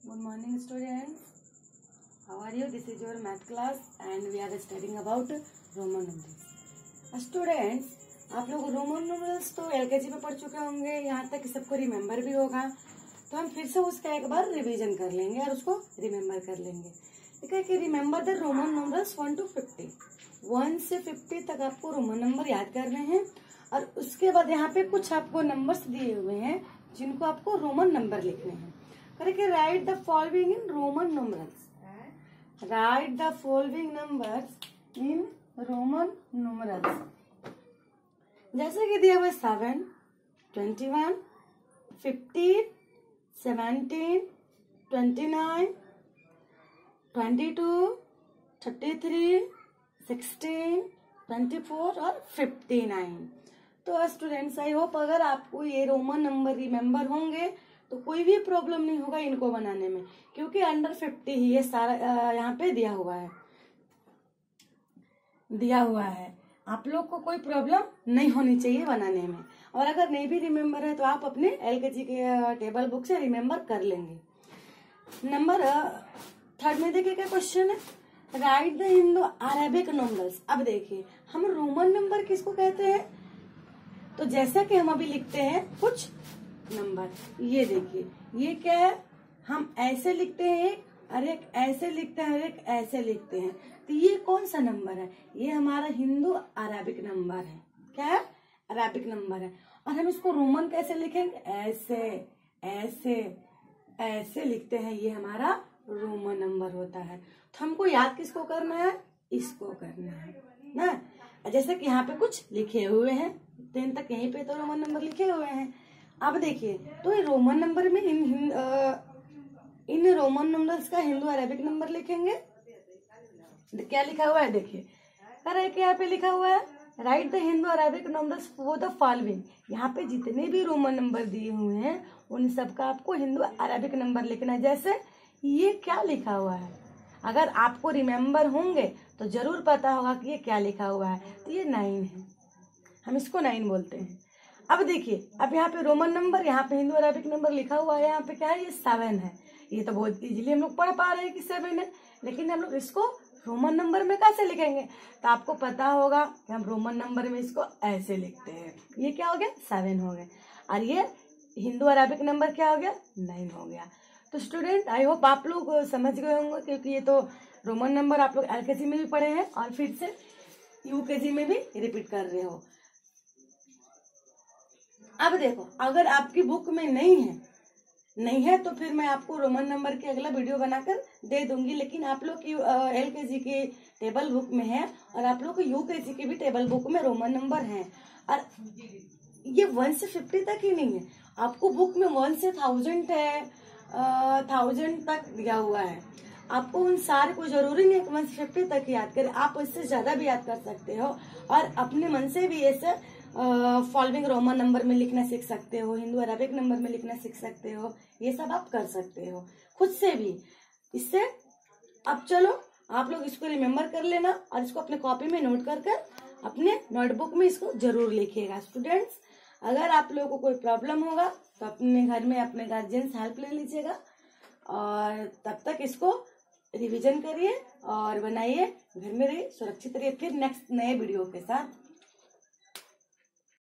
Good morning, students. How are you? This is your math class and we are studying about Roman numerals. Students, आप लोग Roman numerals तो LKG में पढ़ चुके होंगे, यहाँ तक कि सबको रिमेम्बर भी होगा, तो हम फिर से उसका एक बार रिवीजन कर लेंगे और उसको रिमेम्बर कर लेंगे. ठीक है कि remember the Roman numerals 1 to 50. 1 से 50 तक आपको रोमन नंबर याद करने हैं और उसके बाद यहाँ पे कुछ आपको नंबर्स दिए हुए हैं जिनको आपको रोमन नंबर लिखने हैं. Correct. Write the following in Roman numerals. Write the following numbers in Roman numerals. जैसे कि दिया हुआ 7, 21, 15, 17, 29, 22, 33, 16, 24 और 59. तो स्टूडेंट्स, आई होप अगर आपको ये रोमन नंबर रिमेम्बर होंगे तो कोई भी प्रॉब्लम नहीं होगा इनको बनाने में, क्योंकि अंडर 50 ही ये सारा यहाँ पे दिया हुआ है. आप लोग को कोई प्रॉब्लम नहीं होनी चाहिए बनाने में. और अगर नहीं भी रिमेम्बर है तो आप अपने एलकेजी के टेबल बुक से रिमेम्बर कर लेंगे. नंबर 3 में देखिए क्या क्वेश्चन है. Write the Indo Arabic numbers. अब देखिए हम रोमन नंबर किसको कहते हैं, तो जैसा कि हम अभी लिखते हैं कुछ नंबर, ये देखिए ये क्या है, हम ऐसे लिखते हैं एक, और एक ऐसे लिखते हैं और एक ऐसे लिखते हैं. तो ये कौन सा नंबर है, ये हमारा हिंदू अरेबिक नंबर है. क्या है, अरेबिक नंबर है. और हम इसको रोमन कैसे लिखेंगे, ऐसे ऐसे ऐसे लिखते हैं, ये हमारा रोमन नंबर होता है. तो हमको याद किसको करना है, इसको करना है ना. जैसे कि यहाँ पे कुछ लिखे हुए हैं 10 तक, यहीं पे तो रोमन नंबर लिखे हुए हैं. अब देखिए तो ये रोमन नंबर में इन रोमन नंबर्स का हिंदू अरेबिक नंबर लिखेंगे. क्या लिखा हुआ है देखिए, करेक्ट. यहाँ पे लिखा हुआ है write the Hindu Arabic numbers for the following. यहाँ पे जितने भी रोमन नंबर दिए हुए हैं उन सबका आपको हिंदू अरेबिक नंबर लिखना है. जैसे ये क्या लिखा हुआ है, अगर आपको रिमेम्बर होंगे तो जरूर पता होगा कि ये क्या लिखा हुआ है. तो ये 9 है, हम इसको 9 बोलते हैं. अब देखिए अब यहाँ पे रोमन नंबर, यहाँ पे हिंदू अरेबिक नंबर लिखा हुआ है, यहाँ पे क्या है, ये 7 है. ये तो बहुत इजीली हम लोग पढ़ पा रहे हैं कि 7 है, लेकिन हम लोग इसको रोमन नंबर में कैसे लिखेंगे, तो आपको पता होगा कि हम रोमन नंबर में इसको ऐसे लिखते हैं. ये क्या हो गया, 7 हो गया. और ये हिंदू अरेबिक नंबर क्या हो गया, 9 हो गया. तो स्टूडेंट, आई होप आप लोग समझ गए होंगे, क्योंकि ये तो रोमन नंबर आप लोग एलकेजी में भी पढ़े हैं और फिर से यूकेजी में भी रिपीट कर रहे हो. अब देखो अगर आपकी बुक में नहीं है तो फिर मैं आपको रोमन नंबर के अगला वीडियो बनाकर दे दूंगी. लेकिन आप लोग की एलकेजी की टेबल बुक में है और आप लोग को यूकेजी की भी टेबल बुक में रोमन नंबर है. और ये 1 से 50 तक ही नहीं है, आपको बुक में 1 से 1000 है, 1000 तक दिया हुआ है. आपको उन सारे को जरूरी नहीं है 1 से 50 तक याद करें, आप उससे ज्यादा भी याद कर सकते हो और अपने मन से भी ऐसे फॉलोइंग रोमन नंबर में लिखना सीख सकते हो, हिंदू अरेबिक नंबर में लिखना सीख सकते हो. ये सब आप कर सकते हो खुद से भी इससे. अब चलो आप लोग इसको रिमेम्बर कर लेना और इसको अपने कॉपी में नोट कर अपने नोटबुक में इसको जरूर लिखिएगा. स्टूडेंट्स, अगर आप लोगों को कोई प्रॉब्लम होगा तो अपने घर में अपने गार्जियन से हेल्प ले लीजिएगा और तब तक इसको रिवीजन करिए और बनाइए, घर में रहिए, सुरक्षित रहिए. फिर नेक्स्ट नए वीडियो के साथ